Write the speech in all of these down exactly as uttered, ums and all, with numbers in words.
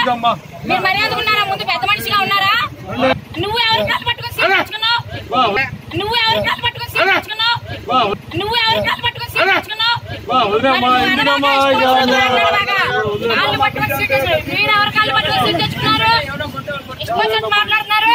మీరు మర్యాద ఉన్నారా? ముందు పెద్ద మనిషిగా ఉన్నారా? నువ్వు ఎవరి కాలు పట్టుకొని సీట్ తెచ్చుకున్నావు? నువ్వు ఎవరి కాలు పట్టుకొని సీట్ తెచ్చుకున్నావు? నువ్వు ఎవరి కాలు పట్టుకొని సీట్ తెచ్చుకున్నావు? కాళ్ళు పట్టుకొని సీట్ తెచ్చుకున్నారు. మీరు ఎవరి కాళ్ళు పట్టుకొని సీట్ తెచ్చుకున్నారు? ఇష్టం మాట్లాడుతున్నారు.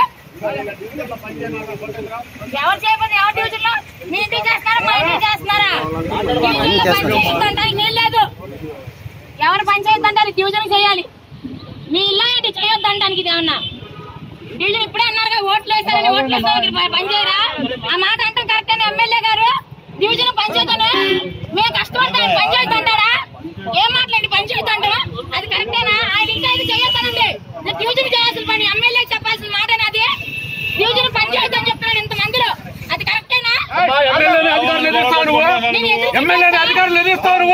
ఎవరు చేయకపోతే ఎవరు డివిజన్ లో మీ ఇంటికి చేస్తున్నారా? మా ఇంటికి చేస్తున్నారా? పంచాయతీ ఏం లేదు. ఎవరు పంచాయతీ అంటే డివిజన్ చేయాలి. మీ ఇల్లు ఏంటి చేయొద్దంటానికి ఇది ఏమన్నా? వీళ్ళు ఇప్పుడే అన్నారు ఓట్లు వేస్తారని. ఓట్లు వేస్తారని పనిచేయరా? ఆ మాట అంటే కరెక్ట్ అని ఎమ్మెల్యే గారు డివిజన్ పంచాయతీ మేము కష్టపడతాం పంచాయతీ అంటారా? ఏం మాట్లాడి పంచాయతీ అంటారా? అది కరెక్టేనా? ఆయన ఇంకా ఇది చేయొద్దానండి. డివిజన్ చేయాల్సిన పని ఎమ్మెల్యే చెప్పాల్సిన మాట అది. డివిజన్ పంచాయతీ అని చెప్తున్నాను ఇంత మందిలో. అది కరెక్టేనా? ఎమ్మెల్యే అధికారులు ఎదిరిస్తారు.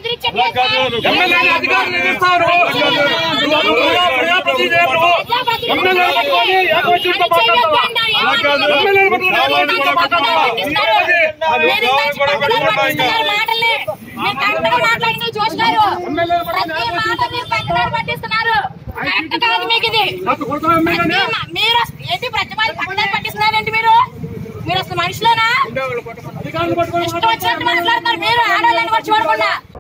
మాట్లాడి చూస్తున్నారు. పట్టిస్తున్నారు. మీకు ఇది మీరు ఏంటి ప్రతిపాదన పక్కదారి పట్టిస్తున్నారండి? మీరు మీరు అసలు మనుషులేనా? ఇష్టం వచ్చినట్టు మాట్లాడుతున్నారు. మీరు ఆడవాళ్ళని కూడా చూడకుండా